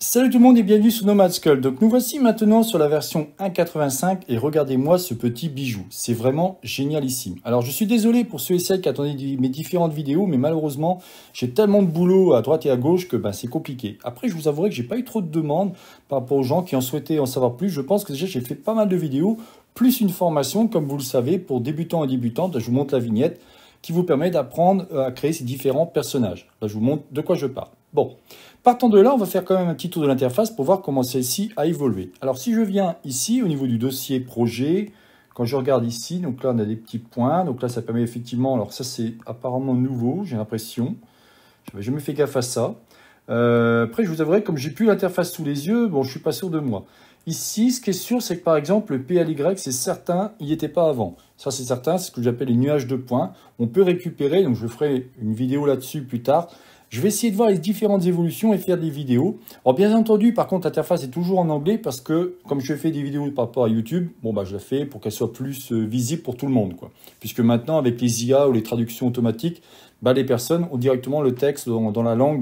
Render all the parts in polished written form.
Salut tout le monde et bienvenue sur Nomad Skull. Donc nous voici maintenant sur la version 1.85 et regardez-moi ce petit bijou. C'est vraiment génialissime. Alors je suis désolé pour ceux et celles qui attendaient mes différentes vidéos, mais malheureusement j'ai tellement de boulot à droite et à gauche que c'est compliqué. Après je vous avouerai que j'ai pas eu trop de demandes par rapport aux gens qui en souhaitaient en savoir plus. Je pense que déjà j'ai fait pas mal de vidéos, plus une formation comme vous le savez pour débutants et débutantes. Je vous montre la vignette qui vous permet d'apprendre à créer ces différents personnages. Là je vous montre de quoi je parle. Bon. Partant de là, on va faire quand même un petit tour de l'interface pour voir comment celle-ci a évolué. Alors, si je viens ici, au niveau du dossier projet, quand je regarde ici, donc là, on a des petits points. Donc là, ça permet effectivement... Alors, ça, c'est apparemment nouveau, j'ai l'impression. Je n'avais jamais fait gaffe à ça. Après, je vous avouerai, comme j'ai plus l'interface sous les yeux, bon, je suis pas sûr de moi. Ici, ce qui est sûr, c'est que par exemple, le PLY, c'est certain, il n'y était pas avant. Ça, c'est certain, c'est ce que j'appelle les nuages de points. On peut récupérer, donc je ferai une vidéo là-dessus plus tard. Je vais essayer de voir les différentes évolutions et faire des vidéos. Alors bien entendu, par contre, l'interface est toujours en anglais parce que, comme je fais des vidéos par rapport à YouTube, je la fais pour qu'elle soit plus visible pour tout le monde, quoi. Puisque maintenant, avec les IA ou les traductions automatiques, les personnes ont directement le texte dans la langue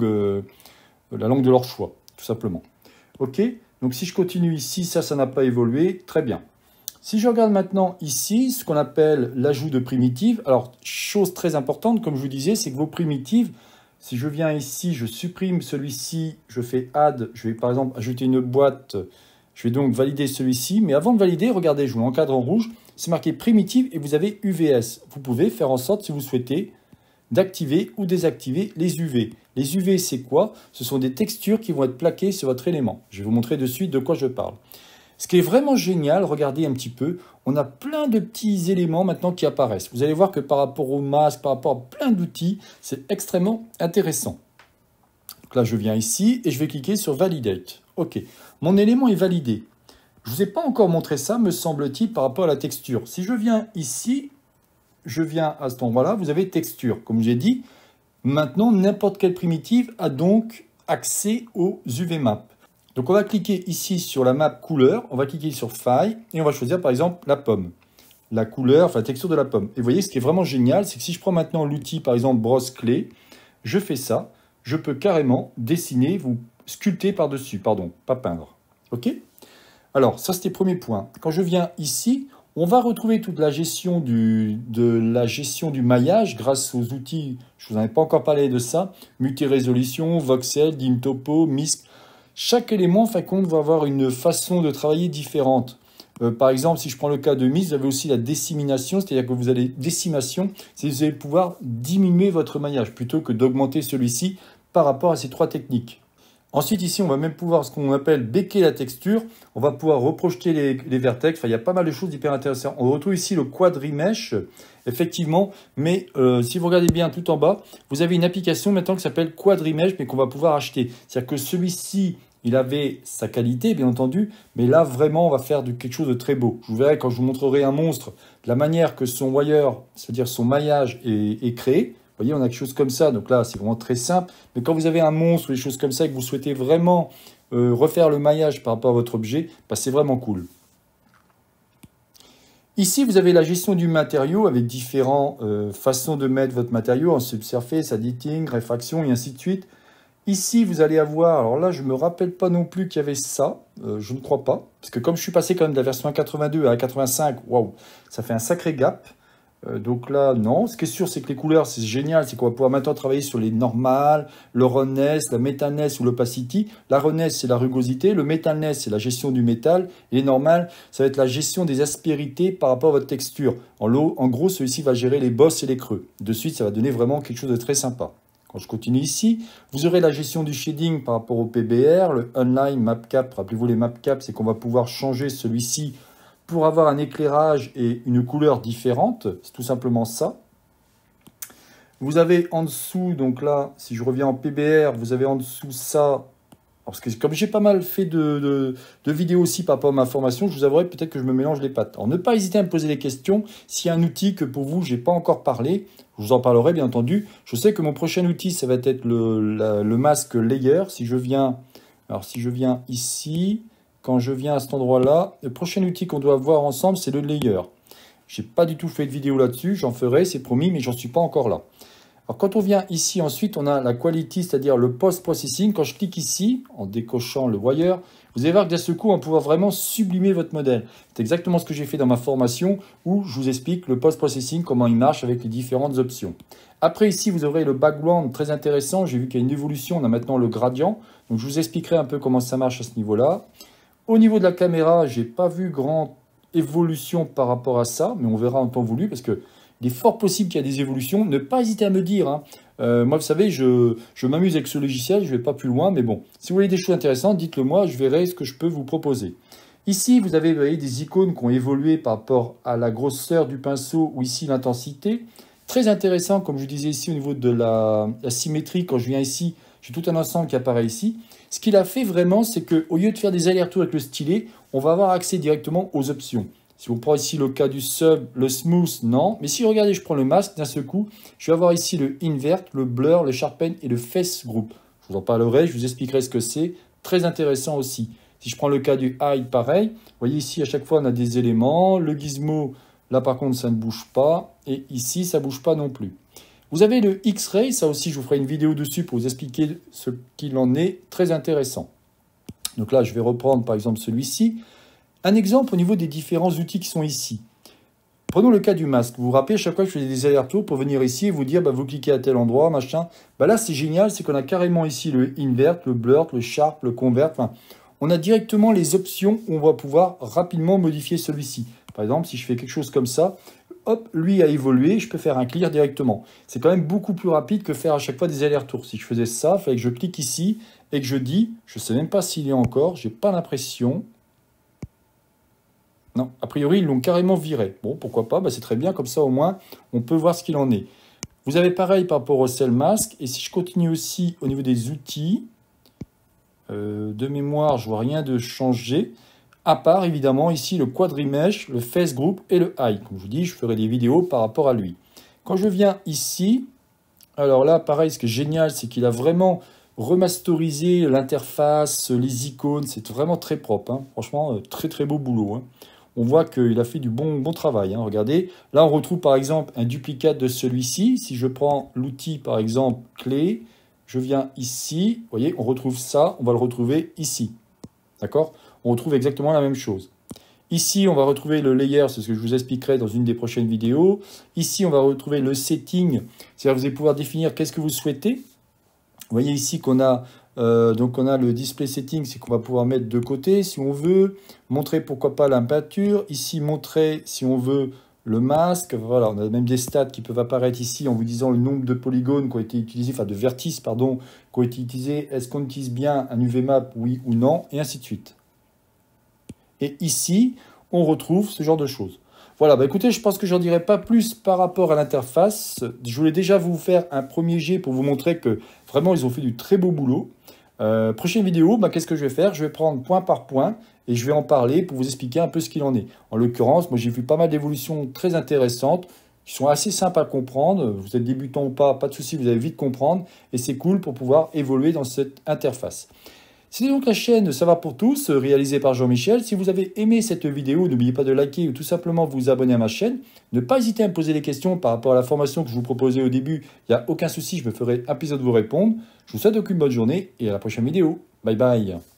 de leur choix, tout simplement. Ok, donc si je continue ici, ça n'a pas évolué, très bien. Si je regarde maintenant ici, ce qu'on appelle l'ajout de primitives, alors chose très importante, comme je vous disais, c'est que vos primitives, si je viens ici, je supprime celui-ci, je fais add, je vais par exemple ajouter une boîte, je vais donc valider celui-ci. Mais avant de valider, regardez, je vous l'encadre en rouge, c'est marqué primitive et vous avez UVS. Vous pouvez faire en sorte, si vous souhaitez, d'activer ou désactiver les UV. Les UV, c'est quoi? Ce sont des textures qui vont être plaquées sur votre élément. Je vais vous montrer de suite de quoi je parle. Ce qui est vraiment génial, regardez un petit peu, on a plein de petits éléments maintenant qui apparaissent. Vous allez voir que par rapport au masque, par rapport à plein d'outils, c'est extrêmement intéressant. Donc là, je viens ici et je vais cliquer sur Validate. OK, mon élément est validé. Je ne vous ai pas encore montré ça, me semble-t-il, par rapport à la texture. Si je viens ici, je viens à cet endroit-là, vous avez texture. Comme j'ai dit, maintenant, n'importe quelle primitive a donc accès aux UV Maps. Donc on va cliquer ici sur la map couleur, on va cliquer sur File et on va choisir par exemple la pomme. La couleur, enfin la texture de la pomme. Et vous voyez, ce qui est vraiment génial, c'est que si je prends maintenant l'outil par exemple brosse clé, je fais ça, je peux carrément dessiner, vous sculpter par-dessus, pardon, pas peindre. Ok? Alors ça c'était le premier point. Quand je viens ici, on va retrouver toute la gestion du maillage grâce aux outils, je vous en ai pas encore parlé de ça, multi-résolution, voxel, dim topo, misc. Chaque élément, en fin de compte, va avoir une façon de travailler différente. Par exemple, si je prends le cas de Mise, vous avez aussi la décimination, c'est-à-dire que vous allez décimation, c'est que vous allez pouvoir diminuer votre maillage plutôt que d'augmenter celui-ci par rapport à ces trois techniques. Ensuite, ici, on va même pouvoir ce qu'on appelle béquer la texture. On va pouvoir reprojeter les vertex. Enfin, il y a pas mal de choses hyper intéressantes. On retrouve ici le quadrimesh, effectivement. Mais si vous regardez bien tout en bas, vous avez une application maintenant qui s'appelle quadrimesh, mais qu'on va pouvoir acheter. C'est-à-dire que celui-ci, il avait sa qualité, bien entendu. Mais là, vraiment, on va faire quelque chose de très beau. Je vous verrai quand je vous montrerai un monstre, de la manière que son wire, c'est-à-dire son maillage est créé. Vous voyez, on a quelque chose comme ça. Donc là, c'est vraiment très simple. Mais quand vous avez un monstre ou des choses comme ça et que vous souhaitez vraiment refaire le maillage par rapport à votre objet, c'est vraiment cool. Ici, vous avez la gestion du matériau avec différentes façons de mettre votre matériau en subsurface, editing, réfraction et ainsi de suite. Ici, vous allez avoir... Alors là, je ne me rappelle pas non plus qu'il y avait ça. Je ne crois pas. Parce que comme je suis passé quand même de la version 1.82 à 1.85, waouh, ça fait un sacré gap. Donc là, non. Ce qui est sûr, c'est que les couleurs, c'est génial. C'est qu'on va pouvoir maintenant travailler sur les normales, le roughness, la metalness ou l'opacity. La roughness, c'est la rugosité. Le metalness, c'est la gestion du métal. Et les normales, ça va être la gestion des aspérités par rapport à votre texture. En gros, celui-ci va gérer les bosses et les creux. De suite, ça va donner vraiment quelque chose de très sympa. Quand je continue ici, vous aurez la gestion du shading par rapport au PBR, le Online Map Cap. Rappelez-vous, les Map Cap, c'est qu'on va pouvoir changer celui-ci pour avoir un éclairage et une couleur différente. C'est tout simplement ça. Vous avez en dessous, donc là, si je reviens en PBR, vous avez en dessous ça. Parce que comme j'ai pas mal fait de vidéos aussi par rapport à ma formation, je vous avouerai peut-être que je me mélange les pattes. Alors ne pas hésiter à me poser des questions. S'il y a un outil que pour vous, je n'ai pas encore parlé, je vous en parlerai bien entendu. Je sais que mon prochain outil, ça va être le masque layer. Si je viens ici, quand je viens à cet endroit-là, le prochain outil qu'on doit voir ensemble, c'est le layer. Je n'ai pas du tout fait de vidéo là-dessus, j'en ferai, c'est promis, mais j'en suis pas encore là. Alors quand on vient ici ensuite, on a la quality, c'est-à-dire le post-processing. Quand je clique ici, en décochant le wire, vous allez voir que d'un seul coup, on va pouvoir vraiment sublimer votre modèle. C'est exactement ce que j'ai fait dans ma formation où je vous explique le post-processing, comment il marche avec les différentes options. Après ici, vous aurez le background très intéressant. J'ai vu qu'il y a une évolution, on a maintenant le gradient. Donc je vous expliquerai un peu comment ça marche à ce niveau-là. Au niveau de la caméra, je n'ai pas vu grande évolution par rapport à ça, mais on verra en temps voulu parce que il est fort possible qu'il y ait des évolutions. Ne pas hésiter à me dire. Hein. Moi, vous savez, je m'amuse avec ce logiciel, je ne vais pas plus loin, mais bon, si vous voyez des choses intéressantes, dites-le moi, je verrai ce que je peux vous proposer. Ici, vous avez des icônes qui ont évolué par rapport à la grosseur du pinceau ou ici l'intensité. Très intéressant, comme je disais ici, au niveau de la symétrie, quand je viens ici, j'ai tout un ensemble qui apparaît ici. Ce qu'il a fait vraiment, c'est qu'au lieu de faire des allers-retours avec le stylet, on va avoir accès directement aux options. Si on prend ici le cas du sub, le smooth, non. Mais si regardez, je prends le masque, d'un seul coup, je vais avoir ici le invert, le blur, le sharpen et le face group. Je vous en parlerai, je vous expliquerai ce que c'est. Très intéressant aussi. Si je prends le cas du high, pareil. Vous voyez ici, à chaque fois, on a des éléments. Le gizmo, là par contre, ça ne bouge pas. Et ici, ça ne bouge pas non plus. Vous avez le X-Ray, ça aussi, je vous ferai une vidéo dessus pour vous expliquer ce qu'il en est. Très intéressant. Donc là, je vais reprendre par exemple celui-ci. Un exemple au niveau des différents outils qui sont ici. Prenons le cas du masque. Vous vous rappelez, à chaque fois que je fais des allers-retours pour venir ici et vous dire, vous cliquez à tel endroit, machin. Là, c'est génial, c'est qu'on a carrément ici le invert, le blur, le sharp, le convert. Enfin, on a directement les options où on va pouvoir rapidement modifier celui-ci. Par exemple, si je fais quelque chose comme ça, hop, lui a évolué, je peux faire un clear directement. C'est quand même beaucoup plus rapide que faire à chaque fois des allers-retours. Si je faisais ça, il fallait que je clique ici et que je dis, je ne sais même pas s'il est encore, je n'ai pas l'impression. Non, a priori, ils l'ont carrément viré. Bon, pourquoi pas, c'est très bien, comme ça au moins, on peut voir ce qu'il en est. Vous avez pareil par rapport au Cell Mask, et si je continue aussi au niveau des outils, de mémoire, je vois rien de changé, à part évidemment ici le Quadrimesh, le Face Group et le High. Comme je vous dis, je ferai des vidéos par rapport à lui. Quand je viens ici, alors là, pareil, ce qui est génial, c'est qu'il a vraiment remasterisé l'interface, les icônes, c'est vraiment très propre. Hein. Franchement, très très beau boulot. Hein. On voit qu'il a fait du bon travail. Hein. Regardez, là on retrouve par exemple un duplicate de celui-ci. Si je prends l'outil par exemple clé, je viens ici, vous voyez, on retrouve ça, on va le retrouver ici. D'accord? On retrouve exactement la même chose. Ici, on va retrouver le layer, c'est ce que je vous expliquerai dans une des prochaines vidéos. Ici, on va retrouver le setting, c'est-à-dire vous allez pouvoir définir qu'est-ce que vous souhaitez. Vous voyez ici qu'on a... donc on a le display setting, c'est qu'on va pouvoir mettre de côté si on veut, montrer pourquoi pas la peinture, ici montrer si on veut le masque, voilà, on a même des stats qui peuvent apparaître ici en vous disant le nombre de polygones qui ont été utilisés, enfin de vertices pardon, qui ont été utilisés, est-ce qu'on utilise bien un UV-map, oui ou non, et ainsi de suite. Et ici, on retrouve ce genre de choses. Voilà, écoutez, je pense que j'en dirai pas plus par rapport à l'interface. Je voulais déjà vous faire un premier jet pour vous montrer que vraiment, ils ont fait du très beau boulot. Prochaine vidéo, qu'est-ce que je vais faire? Je vais prendre point par point et je vais en parler pour vous expliquer un peu ce qu'il en est. En l'occurrence, moi j'ai vu pas mal d'évolutions très intéressantes qui sont assez simples à comprendre. Vous êtes débutant ou pas de souci, vous allez vite comprendre et c'est cool pour pouvoir évoluer dans cette interface. C'est donc la chaîne Ça va pour tous, réalisée par Jean-Michel. Si vous avez aimé cette vidéo, n'oubliez pas de liker ou tout simplement vous abonner à ma chaîne. Ne pas hésiter à me poser des questions par rapport à la formation que je vous proposais au début. Il n'y a aucun souci, je me ferai un épisode de vous répondre. Je vous souhaite donc une bonne journée et à la prochaine vidéo. Bye bye.